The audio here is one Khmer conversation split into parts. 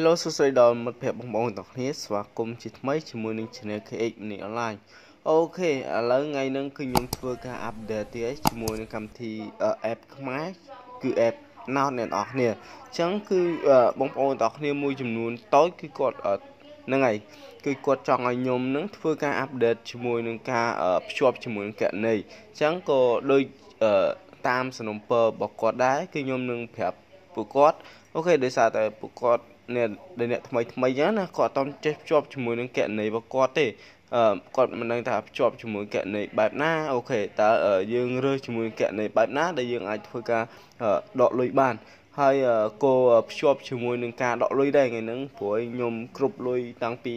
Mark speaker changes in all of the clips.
Speaker 1: Hello សួស្តីដល់មិត្តភ័ក្តិបងប្អូនទាំងគ្នាស្វាគមន៍ជាថ្មីជាមួយនឹង Channel KX Mini Online អូខេឥឡូវថ្ងៃនេះគឺខ្ញុំធ្វើការ update ទៀតជាមួយនឹងកម្មវិធី app ខ្មែរគឺ app Note អ្នកនរគ្នាអញ្ចឹងគឺបងប្អូនទាំងគ្នាមួយចំនួនតូចគឺគាត់ហ្នឹងហើយគឺគាត់ចង់ឲ្យខ្ញុំនឹងធ្វើការ update ជាមួយនឹងការភ្ជាប់ជាមួយនឹងគណនីអញ្ចឹងក៏ដូចតាមសំណុំពររបស់គាត់ដែរគឺខ្ញុំនឹងប្រាប់ពួកគាត់អូខេដោយសារតែពួកគាត់អ្នកថ្មីអញ្ចឹងណាគាត់អត់ចេះភ្ជាប់ជាមួយនឹងគណនីរបស់គាត់ទេគាត់មិនដឹងថាភ្ជាប់ជាមួយគណនីបែបណាអូខេតើយើងរើសជាមួយគណនីបែបណាដែលយើងអាចធ្វើការដកលុយបានហើយក៏ភ្ជាប់ជាមួយនឹងការដកលុយដែរថ្ងៃហ្នឹងព្រោះខ្ញុំគ្រប់លុយតាំងពី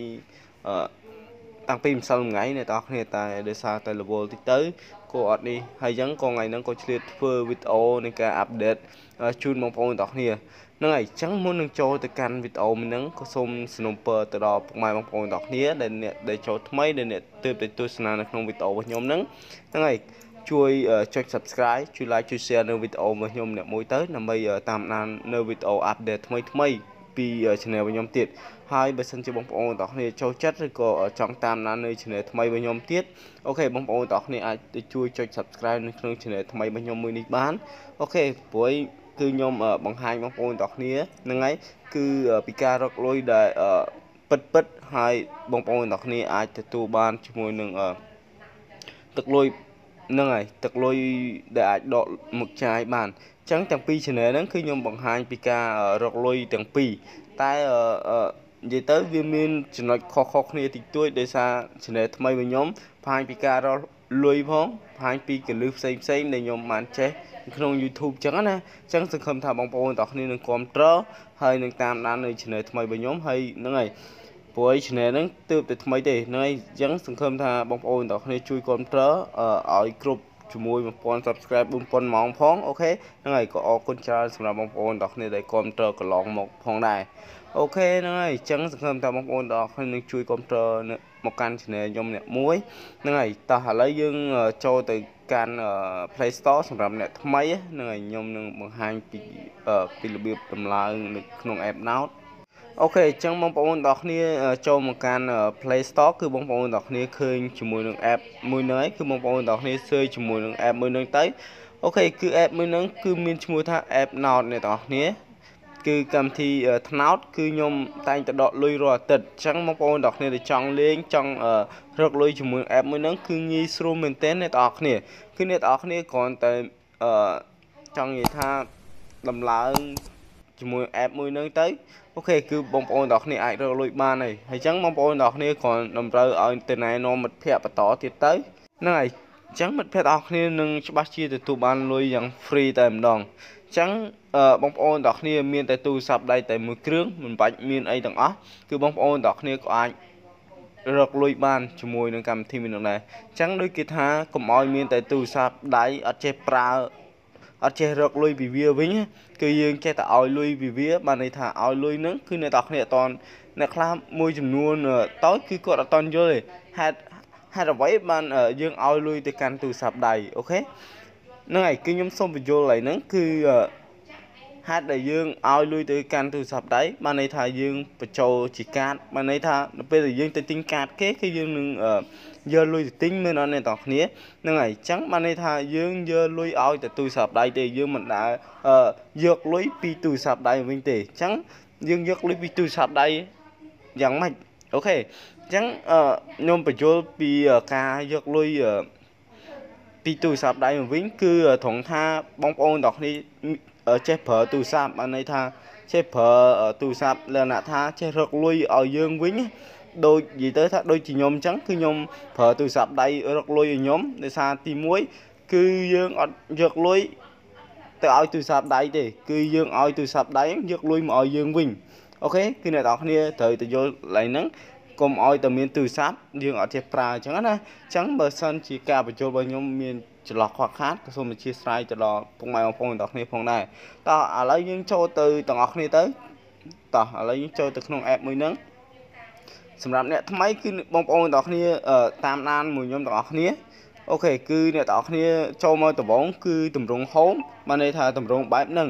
Speaker 1: ម្សិលមិញអ្នកនរគ្នាតែដោយសារតែ level តិចទៅក៏អត់នេះហើយអញ្ចឹងក៏ថ្ងៃហ្នឹងក៏ឆ្លៀតធ្វើវីដេអូនៃការ update ជូនបងប្អូនទាំងគ្នាហ្នឹងហើយអញ្ចឹងមុននឹងចូលទៅកាន់វីដេអូហ្នឹងក៏សូមសនំពរទៅដល់ពុកម៉ែបងប្អូនទាំងគ្នាដែលអ្នកដែលចូលថ្មីដែលអ្នកទើបតែទស្សនានៅក្នុងវីដេអូរបស់ខ្ញុំហ្នឹងហើយជួយចុច Subscribe ជួយ Like ជួយ Share នៅវីដេអូរបស់ខ្ញុំអ្នកមួយទៅដើម្បីតាមដាននៅវីដេអូ update ថ្មីពី channel របស់ខ្ញុំទៀតហើយបើសិនជាបងប្អូនទាំងគ្នាចូលចិត្តឬក៏ចង់តាមដាននៅ channel ថ្មីរបស់ខ្ញុំទៀតអូខេបងប្អូនទាំងគ្នាអាចទៅជួយចុច Subscribe នៅក្នុង channel ថ្មីរបស់ខ្ញុំមួយនេះបានអូខេព្រោះគឺខ្ញុំបង្ហាញបងប្អូនទាំងគ្នាហ្នឹងហើយគឺពីការរកលុយដែលពិតហើយបងប្អូនទាំងគ្នាអាចទទួលបានជាមួយនឹងទឹកលុយហ្នឹងហើយទឹកលុយដែលអាចដកមកចាយបានអញ្ចឹងទាំងពីរ channel ហ្នឹងគឺខ្ញុំបង្ហាញពីការរកលុយទាំងពីរតែនិយាយទៅវាមានចំណុចខុសគ្នាតិចតួចដោយសារ channel ថ្មីរបស់ខ្ញុំបង្ហាញពីការរកលុយផងបង្ហាញពីកលឹះផ្សេងដែលខ្ញុំបានចេះក្នុង YouTube ចឹងណាអញ្ចឹងសង្ឃឹមថាបងប្អូនទាំងគ្នានឹងគាំទ្រហើយនឹងតាមដាននៅ channel ថ្មីរបស់ខ្ញុំហើយហ្នឹងហើយព្រោះ channel ហ្នឹងទើបតែថ្មីទេហ្នឹងហើយអញ្ចឹងសង្ឃឹមថាបងប្អូនទាំងគ្នាជួយគាំទ្រឲ្យគ្រប់ជាមួយ 1000 Subscribe 4000ម៉ោងផងអូខេហ្នឹងហើយក៏អរគុណច្រើនសម្រាប់បងប្អូនទាំងគ្នាដែលគាំទ្រកន្លងមកផងដែរអូខេហ្នឹងហើយអញ្ចឹងសង្ឃឹមថាបងប្អូនទាំងគ្នានឹងជួយគាំទ្រមកកាន់ channel ខ្ញុំអ្នកមួយហ្នឹងហើយតោះឥឡូវយើងចូលទៅកាន់ Play Store សម្រាប់អ្នកថ្មីហ្នឹងហើយខ្ញុំនឹងបង្ហាញពីរបៀបដំឡើងនៅក្នុង app Note អូខេអញ្ចឹងបងប្អូនទាំងគ្នាចូលមកកាន់ Play Store គឺបងប្អូនទាំងគ្នាឃើញជាមួយនឹង app មួយហ្នឹងហើយគឺបងប្អូនទាំងគ្នា search ជាមួយនឹង app មួយហ្នឹងទៅអូខេគឺ app មួយហ្នឹងគឺមានឈ្មោះថា app Note អ្នកទាំងគ្នាគឺកម្មវិធីថ្នោតគឺខ្ញុំតែងតែដកលុយរាល់អាទិត្យអញ្ចឹងបងប្អូនទាំងគ្នាដែលចង់លេងចង់រកលុយជាមួយ app មួយហ្នឹងគឺងាយស្រួលមែនទែនអ្នកទាំងគ្នាគឺអ្នកទាំងគ្នាគ្រាន់តែចង់និយាយថាដំឡើងជាមួយ app មួយហ្នឹងទៅអូខេគឺបងប្អូនទាំងគ្នាអាចរកលុយបានហើយអញ្ចឹងបងប្អូនទាំងគ្នាគ្រាន់តម្រូវឲ្យទៅណែនាំមិត្តភ័ក្តិបន្តទៀតទៅហ្នឹងហើយអញ្ចឹងមិត្តភ័ក្តិទាំងគ្នានឹងច្បាស់ជាទទួលបានលុយយ៉ាង free តែម្ដងអញ្ចឹងបងប្អូនទាំងគ្នាមានតែទូរស័ព្ទដៃតែមួយគ្រឿងមិនបាច់មានអីទាំងអស់គឺបងប្អូនទាំងគ្នាក៏អាចរកលុយបានជាមួយនឹងកម្មវិធីមួយនោះដែរអញ្ចឹងដូចគេថាកុំឲ្យមានតែទូរស័ព្ទដៃអត់ចេះប្រើអត់ចេះរកលុយពីវាវិញគឺយើងចេះតែឲ្យលុយពីវាបានន័យថាឲ្យលុយហ្នឹងគឺអ្នកទាំងគ្នាអត់តអ្នកខ្លះមួយចំនួនតូចគឺគាត់អត់តយល់ទេហេតុអ្វីបានយើងឲ្យលុយទៅកាន់ទូរស័ព្ទដៃអូខេហ្នឹងហើយគឺខ្ញុំសូមបញ្យល់ហើយហ្នឹងគឺហេតុដែលយើងឲ្យលុយទៅកាន់ទូរស័ព្ទដៃបានន័យថាយើងបញ្ចូលជាកាតបានន័យថានៅពេលដែលយើងទៅទិញកាតគេគឺយើងនឹងយកលុយទៅទិញមែនអត់អ្នកទាំងគ្នាហ្នឹងហើយអញ្ចឹងបានន័យថាយើងយកលុយឲ្យទៅទូរស័ព្ទដៃទេយើងមិនដែលយកលុយពីទូរស័ព្ទដៃវិញទេអញ្ចឹងយើងយកលុយពីទូរស័ព្ទដៃយ៉ាងម៉េចអូខេអញ្ចឹងខ្ញុំបញ្យល់ពីការយកលុយពីទូរស័ព្ទដៃមកវិញគឺត្រង់ថាបងប្អូនទាំងគ្នាចេះប្រើទូរស័ព្ទបានន័យថាចេះប្រើទូរស័ព្ទលក្ខណៈថាចេះរកលុយឲ្យយើងវិញដូចនិយាយទៅថាដូចជាខ្ញុំអញ្ចឹងគឺខ្ញុំប្រើទូរស័ព្ទដៃរកលុយឲ្យខ្ញុំដោយសារទី1គឺយើងអត់យកលុយទៅឲ្យទូរស័ព្ទដៃទេគឺយើងឲ្យទូរស័ព្ទដៃយកលុយមកឲ្យយើងវិញអូខេគឺអ្នកនរគ្នាត្រូវទៅយល់កន្លែងហ្នឹងកុំឲ្យតែមានទូរស័ព្ទយើងអត់ចេះប្រើអញ្ចឹងណាអញ្ចឹងបើសិនជាការបញ្ចូលរបស់ខ្ញុំមានចន្លោះខ្វះខាតក៏សូមអធិស្ឋានទៅដល់ពុកម៉ែបងប្អូនទាំងគ្នាផងដែរតោះឥឡូវយើងចូលទៅទាំងអស់គ្នាទៅតោះឥឡូវយើងចូលទៅក្នុង app មួយហ្នឹងសម្រាប់អ្នកថ្មីគឺបងប្អូនទាំងគ្នាតាមដានមួយខ្ញុំទាំងអស់គ្នាអូខេគឺអ្នកទាំងអស់គ្នាចូលមកដំបូងគឺតម្រង home បានន័យថាតម្រងបែបហ្នឹង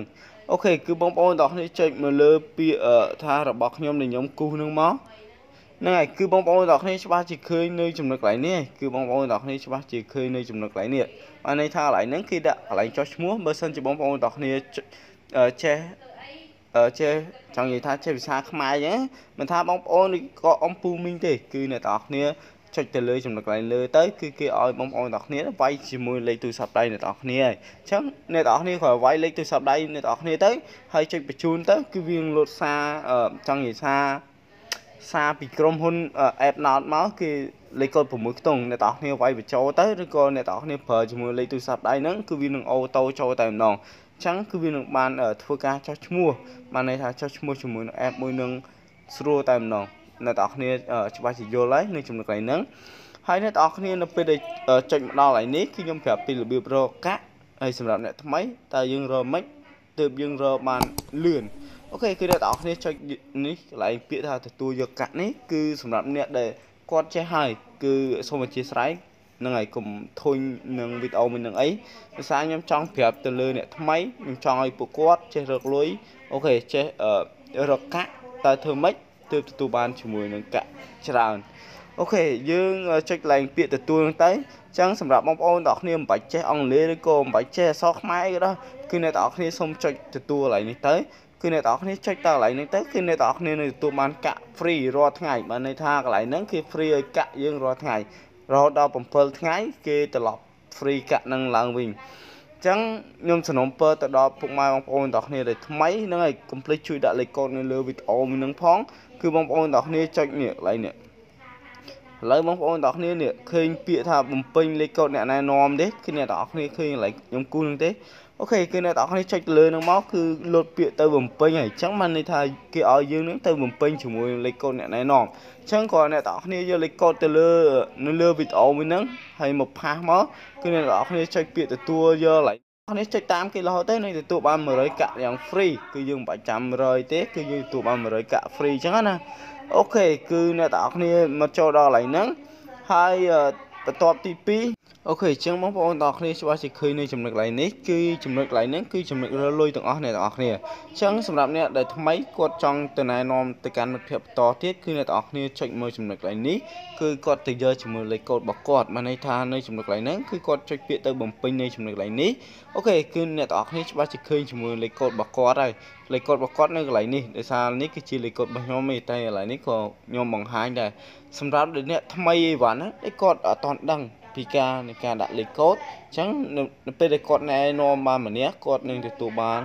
Speaker 1: អូខេគឺបងប្អូនទាំងនេះចុចមកលើពាក្យថារបស់ខ្ញុំដែលខ្ញុំគូសនឹងមកហ្នឹងហើយគឺបងប្អូនទាំងគ្នាច្បាស់ជាឃើញនៅចំណុចកន្លែងនេះគឺបងប្អូនទាំងគ្នាច្បាស់ជាឃើញនៅចំណុចកន្លែងនេះបានន័យថាកន្លែងហ្នឹងគឺដាក់កន្លែងចុះឈ្មោះបើសិនជាបងប្អូនទាំងគ្នាចេះចេះចង់និយាយថាចេះភាសាខ្មែរអញ្ចឹងមិនថាបងប្អូនឬក៏អំពូមីងទេគឺអ្នកទាំងគ្នាចុចទៅលើចំណុចកន្លែងលើទៅគឺគេឲ្យបងប្អូនទាំងគ្នាវាយជាមួយលេខទូរស័ព្ទដៃអ្នកទាំងគ្នាហើយអញ្ចឹងអ្នកទាំងគ្នាគ្រាន់វាយលេខទូរស័ព្ទដៃអ្នកទាំងគ្នាទៅហើយចុចបញ្ជូនទៅគឺវាលោតសារចង់និយាយថាសារពីក្រុមហ៊ុន app note មកគឺលេខកូដ6ខ្ទង់អ្នកទាំងគ្នាវាយបញ្ចូលទៅឬក៏អ្នកទាំងគ្នាប្រើជាមួយលេខទូរស័ព្ទដៃហ្នឹងគឺវានឹងអូតូចូលតែម្ដងចឹងគឺវានឹងបានធ្វើការចុះឈ្មោះបានន័យថាចុះឈ្មោះជាមួយនឹង app មួយនឹងស្រួលតែម្ដងអ្នកទាំងគ្នាច្បាស់ជាយល់ហើយនៅចំណុចកន្លែងហ្នឹងហើយអ្នកទាំងគ្នានៅពេលដែលចុចមកដល់កន្លែងនេះគឺខ្ញុំប្រាប់ពីរបៀបរកកាក់ហើយសម្រាប់អ្នកថ្មីតើយើងរកមិនទើបយើងរកបានលឿនអូខេគឺអ្នកទាំងគ្នាចុចនេះកន្លែងពាក្យថាទទួលយកកាក់នេះគឺសម្រាប់អ្នកដែលគាត់ចេះហើយគឺសូមអធិស្ឋានហ្នឹងហើយកុំធុញនឹងវីដេអូមួយនឹងអីភាសាខ្ញុំចង់ប្រាប់ទៅលើអ្នកថ្មីខ្ញុំចង់ឲ្យពួកគាត់ចេះរកលុយអូខេចេះរកកាក់តើធ្វើម៉េចទើបទទួលបានជាមួយនឹងកាក់ច្រើនអូខេយើងចុចកន្លែងពាក្យទទួលហ្នឹងទៅអញ្ចឹងសម្រាប់បងប្អូនទាំងអស់គ្នាមិនបាច់ចេះអង់គ្លេសឬក៏មិនបាច់ចេះអក្សរខ្មែរក៏ដោយគឺអ្នកទាំងអស់គ្នាសូមចុចទទួលកន្លែងនេះទៅគឺអ្នកទាំងអស់គ្នាចុចតកន្លែងហ្នឹងទៅគឺអ្នកទាំងអស់គ្នានឹងទទួលបានកាក់ free រាល់ថ្ងៃបានន័យថាកន្លែងហ្នឹងគេ free ឲ្យកាក់យើងរាល់ថ្ងៃរហូតដល់7ថ្ងៃគេត្រឡប់ free កាក់នឹងឡើងវិញអញ្ចឹងខ្ញុំសនំពើទៅដល់ពុកម៉ែបងប្អូនទាំងគ្នាដែលថ្មីហ្នឹងហើយកុំភ្លេចជួយដាក់លេខកូដនៅលើវីដេអូមួយហ្នឹងផងគឺបងប្អូនទាំងគ្នាចុចនេះកន្លែងនេះឥឡូវបងប្អូនទាំងគ្នានេះឃើញពាក្យថាបំពេញលេខកូដអ្នកណែនាំទេគឺអ្នកទាំងគ្នាឃើញកន្លែងខ្ញុំគូនឹងទេអូខេគឺអ្នកទាំងគ្នាចុចទៅលើនឹងមកគឺលោតពាក្យទៅបំពេញហើយអញ្ចឹងបានន័យថាគេឲ្យយើងនឹងទៅបំពេញជាមួយលេខកូដអ្នកណែនាំអញ្ចឹងក៏អ្នកទាំងគ្នាយកលេខកូដទៅលើនៅលើវីដេអូមួយហ្នឹងហើយមកផាសមកគឺអ្នកទាំងគ្នាចុចពាក្យទទួលយកឡើយនេះចុចតាមគេរហូតទៅនឹងទទួលបាន100កាក់យ៉ាង free គឺយើងមិនបាច់ចាំ100ទេគឺយើងទទួលបាន100កាក់ free អញ្ចឹងណាអូខេគឺអ្នកទាំងគ្នាមកចូលដល់កន្លែងហ្នឹងហើយបន្ទាប់ទី2អូខេអញ្ចឹងបងប្អូនទាំងអស់គ្នាច្បាស់ជាឃើញនៅចំណុចកន្លែងនេះគឺចំណុចកន្លែងហ្នឹងគឺចំណុចរលុយទាំងអស់អ្នកទាំងអស់គ្នាអញ្ចឹងសម្រាប់អ្នកដែលថ្មីគាត់ចង់ទៅណែនាំទៅកាន់មិត្តភ័ក្តិបន្តទៀតគឺអ្នកទាំងអស់គ្នាចុចមើលចំណុចកន្លែងនេះគឺគាត់ទៅយកជាមួយលេខកូដរបស់គាត់បានន័យថានៅចំណុចកន្លែងហ្នឹងគឺគាត់ចុចពាក្យទៅបំពេញនៅចំណុចកន្លែងនេះអូខេគឺអ្នកទាំងអស់គ្នាច្បាស់ជាឃើញជាមួយលេខកូដរបស់គាត់ហើយលេខកូដរបស់គាត់នៅកន្លែងនេះដោយសារនេះគឺជាលេខកូដរបស់ខ្ញុំទេតែកន្លែងនេះក៏ខ្ញុំបង្ហាញដែរសម្រាប់អ្នកថ្មីអីវ៉ាន់ណាគាត់អត់ទាន់ដឹងពីការនៃការដាក់លេខកូដអញ្ចឹងនៅពេលដែលគាត់ណែនាំបានម្នាក់គាត់នឹងទទួលបាន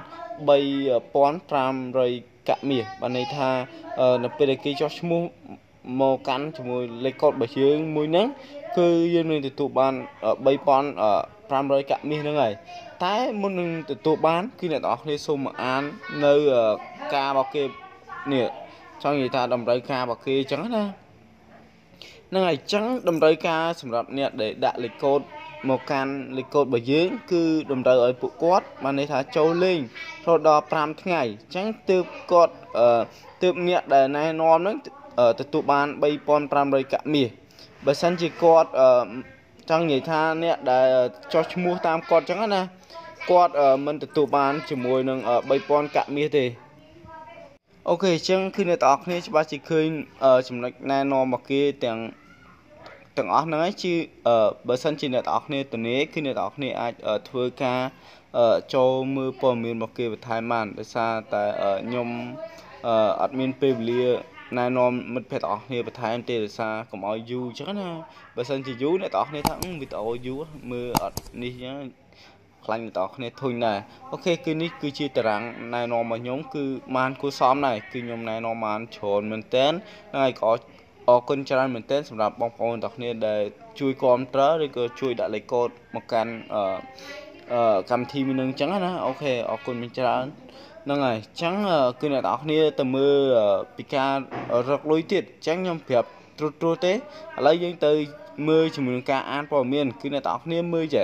Speaker 1: 3500កាក់មាសបានន័យថានៅពេលដែលគេចុះឈ្មោះមកកាន់ជាមួយលេខកូដរបស់យើងមួយហ្នឹងគឺយើងនឹងទទួលបាន3500កាក់មាសហ្នឹងហើយតែមុននឹងទទួលបានគឺអ្នកទាំងអស់គ្នាសូមមកអាននៅការរបស់គេនេះចង់និយាយថាតម្រូវការរបស់គេអញ្ចឹងណាហ្នឹងហើយអញ្ចឹងតម្រូវការសម្រាប់អ្នកដែលដាក់លេខកូដមកកាន់លេខកូដរបស់យើងគឺតម្រូវឲ្យពួកគាត់បានន័យថាចូលលេងរហូតដល់5ថ្ងៃអញ្ចឹងទើបគាត់ទើបអ្នកដែលណែនាំហ្នឹងទទួលបាន3500កាក់មាសបើសិនជាគាត់ចង់និយាយថាអ្នកដែលចុះឈ្មោះតាមគាត់អញ្ចឹងណាគាត់មិនទទួលបានជាមួយនឹង3000កាក់មាសទេអូខេអញ្ចឹងគឺអ្នកទាំងអស់គ្នាច្បាស់ជាឃើញចំណុចណែនាំរបស់គេទាំងអស់ហ្នឹងហើយជាបើសិនជាអ្នកទាំងអស់គ្នាទំនេរគឺអ្នកទាំងអស់គ្នាអាចធ្វើការចូលមើលព័ត៌មានរបស់គេបន្ថែមបានដោយសារតែខ្ញុំអត់មានពេលវេលាណែនាំមិត្តភ័ក្តិទាំងអស់គ្នាបន្ថែមទេដោយសារកុំឲ្យយូរអញ្ចឹងណាបើសិនជាយូរអ្នកទាំងអស់គ្នាថាវីដេអូយូរមើលអត់នេះអញ្ចឹងខ្លាញ់អ្នកទាំងអស់គ្នាធុញដែរអូខេគឺនេះគឺជាតារាងណែនាំរបស់ខ្ញុំគឺបានគួរសមដែរគឺខ្ញុំណែនាំបានច្រើនមែនទែនហើយក៏អរគុណច្រើនមែនទែនសម្រាប់បងប្អូនទាំងគ្នាដែលជួយគាំទ្រឬក៏ជួយដាក់លេខកូដមកកាន់កម្មវិធីមួយនឹងអញ្ចឹងណាអូខេអរគុណមែនច្រើនហ្នឹងហើយអញ្ចឹងគឺអ្នកទាំងអស់គ្នាទៅមើលពីការរកលុយទៀតអញ្ចឹងខ្ញុំប្រាប់ត្រួសទេឥឡូវយើងទៅមើលជាមួយនឹងការអានព័ត៌មានគឺអ្នកទាំងអស់គ្នាមើលចេះ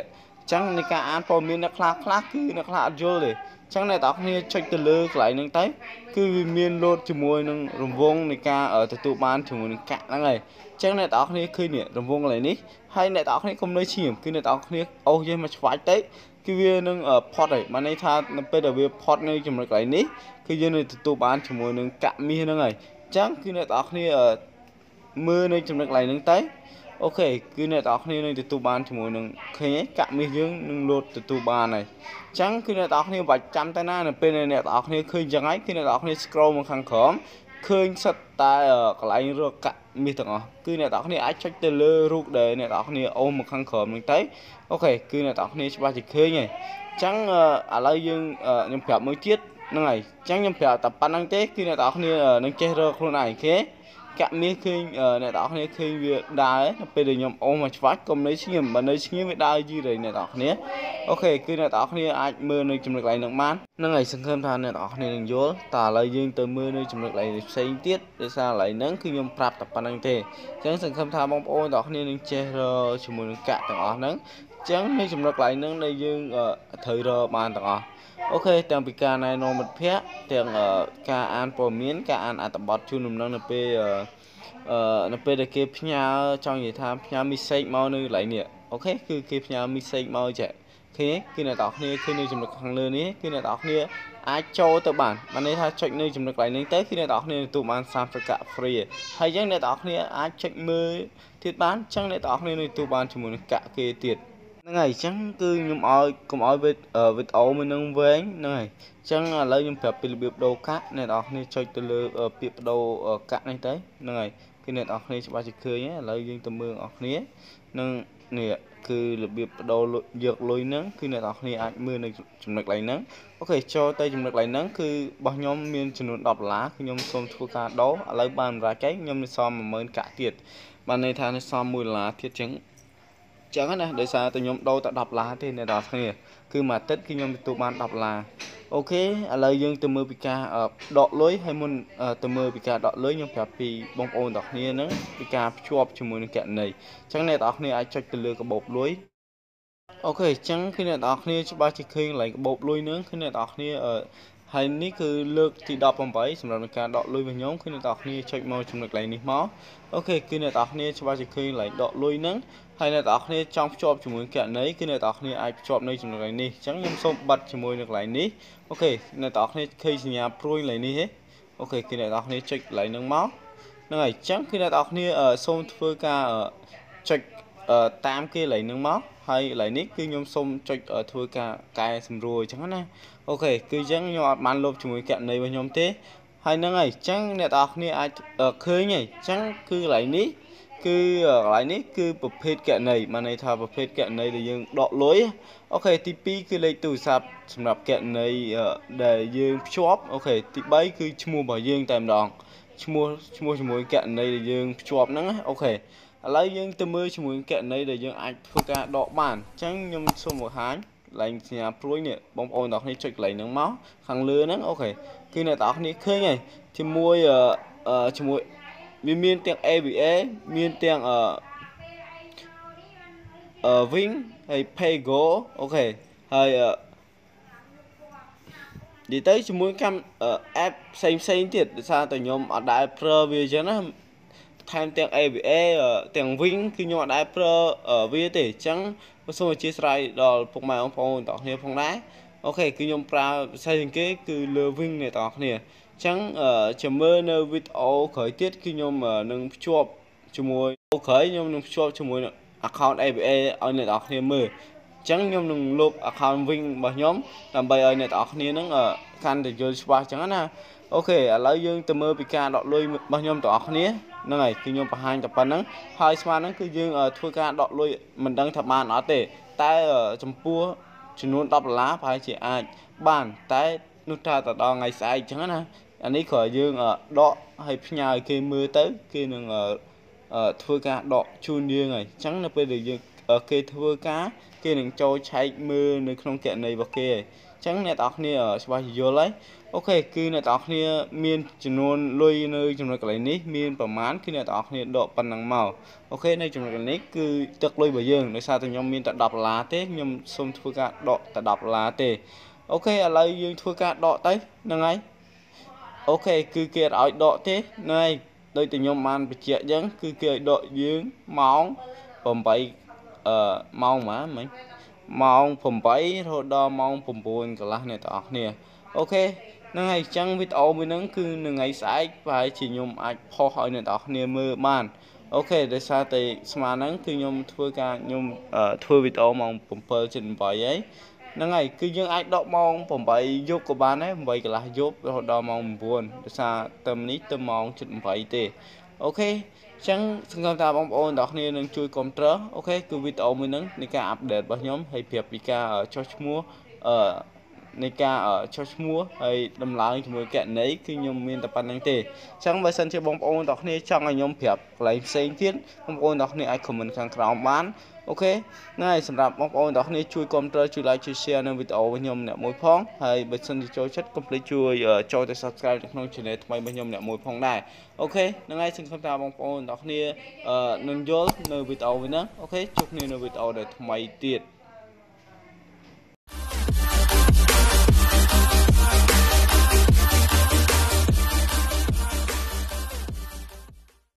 Speaker 1: chẳng này cả án phò miên nó khá cứ nó khá vô rồi chẳng này tao này chơi từ lơ lại nâng tới cứ miên lột cho môi nâng rồng vông này ca ở từ tụ ban cho môi cạn đó này chẳng này tao này khơi nè rồng vông lại ní hay này tao này không nơi chìm cứ này tao này ô vậy mà phải tới cái viên nâng ở pot này mà này tha nó bây giờ viên pot này cho môi lại ní cứ viên này từ tụ ban cho môi nâng cạn mi nâng này chẳng cứ này tao này ở mưa này cho môi lại nâng tới ok cứ này tao này từ tụ ban cho môi nâng khơi cạn mi dương nâng lột từ tụ ban này chẳng khi này tao này vạch trăm tay na bên này tao này khơi chẳng ấy khi này tao này scroll một khăn khóm khơi sắt tay ở cái lại rồi cạn mi thằng cứ này tao này ai check từ lơ rút để này tao này ôm một khăn khóm mình thấy ok cứ này tao này ba chỉ khơi nhỉ chẳng ở lại dương nhầm phèo mới chết này chẳng nhầm phèo tập ban năng tết khi này tao này năng chơi rồi con này thế cạn mi khơi này tao này khơi việc đá bây giờ nhầm ôm mà phát công lấy xin mà lấy xin với đá gì đấy này tao này ok cứ này tao này ai mưa nơi chụp được lại nước man nó ngày sân khâm than này tao này đừng dối tà lời dương từ mưa nơi chụp được lại xây tiết để sao lại nắng khi nhom prap tập ban năng thế chẳng sân khâm than bóng ôi tao này đừng che rồi chụp một cạn tao nắng chẳng nơi chụp được lại nắng đây dương thời rồi bàn tao ok tiếng pika này nó một phép tiếng ca an phổ miến ca an tập bọt chu nằm năng nó pe để kịp nhà trong gì tham nhà mistake mau nơi lại nè ok cứ kịp nhà mistake mau chạy khi này tao này khi này chụp được hàng lừa ní khi này tao này ai cho tao bản mà này tha check nơi chụp được lại nên tới khi này tao này tụ bán sam phải cả free hay chẳng này tao này ai check mưa thiết bán chẳng này tao này tụ bán chỉ muốn cả kia tiền ngày chẳng cứ nhung oi cùng oi với ổ mình nâng với này chẳng là lấy nhung phép bị biệt đồ cát này tao này chơi từ lừa biệt đồ cát này tới này khi này tao này ba chỉ khơi nhé lấy dương từ mưa ở nế nâng nè cứ là biệt đồ dược lôi nắng khi này tao này anh mưa này chụp được lại nắng ok cho tay chụp được lại nắng cứ bao nhóm miền chụp đọt lá khi nhóm xôm thua ca đó lấy bàn ra cái nhóm xôm mà mới cả tiệt bàn này thà này xôm mùi lá thiết trứng chẳng này để sao tôi nhóm đâu ta đọc lá thì này đọc này cứ mà tất khi nhóm tụ ban đọc là ok lời dương từ mưa pika đọt lưới hay muốn từ mưa pika đọt lưới nhóm phải bị bông ôn đọc này nữa pika chụp cho mùi kẹn này chẳng này đọc này ai cho từ lừa cái bột lưới ok chẳng khi này đọc này cho ba chỉ khi lại cái bột lưới nữa khi này đọc này hay ní cứ lược thì đọc bằng vậy xong rồi cả đọt lưới với nhóm khi này đọc này cho màu chụp được lại ní máu ok khi này đọc này cho ba chỉ khi lại đọt lưới nữa hay là tao này trong chụp cho muốn kẹn đấy cái này tao này ai chụp này cho được này chẳng nhầm xong bật cho môi được lại ní ok này tao này khi nhà pro lại ní hết ok cái này tao này check lại nâng máu này chẳng khi này tao này ở xong phơi ca ở check tam kia lại nâng máu hay lại ní cứ nhom xong check ở phơi ca cài xong rồi chẳng nè ok cứ chẳng nhọt bàn lốp cho muốn kẹn này với nhóm thế hay nó này chẳng này tao này ai khơi nhỉ chẳng cứ lại ní cứ lại ní cứ bập hết kẹn này mà này thà bập hết kẹn này để dương đọ lối ok tp cứ lấy từ sạp sầm lập kẹn này để dương shop ok tp bấy cứ mua bảo dương tạm đòn mua kẹn này để dương shop nữa ok lấy dương từ mưa mua kẹn này để dương ai phơi cả đọ bản trắng nhung số một tháng lại nhà pruy nè bông ôn đọc này check lấy nắng máu hàng lừa nữa ok khi này tao này khơi này thì mua chỉ mua miên tiếng EVA miên tiếng Vinh hay Paygo ok hay đi tới chỉ muốn cam app xem thiệt sao tụi nhóm ở đại pro về cho nó tham tiếng EVA tiếng Vinh khi nhóm ở đại pro ở về để chẳng có số chia sẻ đó phục mày ông phong tỏ nhiều phong đá ok khi nhóm pro xây cái cứ lừa Vinh này tỏ nè chẳng chấm mơ nơi video khởi tiết khi nhóm nâng chụp cho mùi khởi nhóm nâng chụp cho mùi account ABA ở này đọc thêm mơ chẳng nhóm nâng lục account Vinh bảo nhóm làm bài ở này đọc thêm nâng khăn để chơi spa chẳng nè ok lấy dương từ mơ pika đọc lui bao nhóm đọc nhé nâng này khi nhóm hai tập bản nâng hai spa nâng cứ dương thua ca đọc lui mình đang thập bàn ở tệ tay ở trong pua chỉ luôn đọc lá phải chỉ ai bàn tay nút ra tại đó ngày sai chẳng nè anh ấy khỏi dương ở đó hay nhà kia mưa tới kia đừng thua ca đọ chun dương này chẳng là bây giờ គេធ្វើការគេនឹងចូលឆែកមើលនៅក្នុងគណនីរបស់គេអញ្ចឹងអ្នកទាំងអស់គ្នាច្បាស់យល់ហើយអូខេគឺអ្នកទាំងអស់គ្នាមានចំនួនលុយនៅចំណុចកន្លែងនេះមានប្រមាណគឺអ្នកទាំងអស់គ្នាដកប៉ុណ្ណឹងមកអូខេនៅចំណុចកន្លែងនេះគឺទឹកលុយរបស់យើងដោយសារតែខ្ញុំមានតែ$10ទេខ្ញុំសូមធ្វើការដកតែ$10ទេអូខេឥឡូវយើងធ្វើការដកទៅហ្នឹងហើយអូខេគឺគេអត់ឲ្យដកទេហ្នឹងហើយដោយតែខ្ញុំបានបញ្ជាក់អញ្ចឹងគឺគេឲ្យដកយើងម៉ោង8ម៉ោងម៉ាមិញម៉ោង8រហូតដល់ម៉ោង9កន្លះអ្នកទាំងអស់គ្នាអូខេហ្នឹងហើយអញ្ចឹងវីដេអូមួយហ្នឹងគឺនៅថ្ងៃស្អែកប្រហែលជាខ្ញុំអាចផុសឲ្យអ្នកទាំងអស់គ្នាមើលបានអូខេដោយសារតែស្មើហ្នឹងគឺខ្ញុំធ្វើវីដេអូម៉ោង7:08ហើយហ្នឹងហើយគឺយើងអាចដកម៉ោង8យប់ក៏បានដែរ8កន្លះយប់រហូតដល់ម៉ោង9ដោយសារទៅនេះទៅម៉ោង7:08ទេអូខេអញ្ចឹងសង្ឃឹមថាបងប្អូនទាំងគ្នានឹងជួយគាំទ្រអូខេគឺវីដេអូមួយហ្នឹងនៃការអាប់ដេតរបស់ខ្ញុំហើយប្រាប់ពីការចុះឈ្មោះនៃការចុះឈ្មោះហើយដំឡើងជាមួយគណនីគឺខ្ញុំមានតែប៉ុណ្្នឹងទេអញ្ចឹងបើសិនជាបងប្អូនទាំងគ្នាចង់ឲ្យខ្ញុំប្រាប់កន្លែងផ្សេងទៀតបងប្អូនទាំងគ្នាអាច comment ខាងក្រោមបានអូខេហ្នឹងហើយសម្រាប់បងប្អូនទាំងគ្នាជួយគាំទ្រជួយ like ជួយ share នៅវីដេអូរបស់ខ្ញុំអ្នកមួយផងហើយបើសិនជាចូលចិត្តកុំភ្លេចជួយចូលទៅ subscribe នៅក្នុង channel ថ្មីរបស់ខ្ញុំអ្នកមួយផងដែរអូខេហ្នឹងហើយសង្ឃឹមថាបងប្អូនទាំងគ្នានឹងយល់នៅវីដេអូនេះអូខេជួបគ្នានៅវីដេអូដែលថ្មីទៀត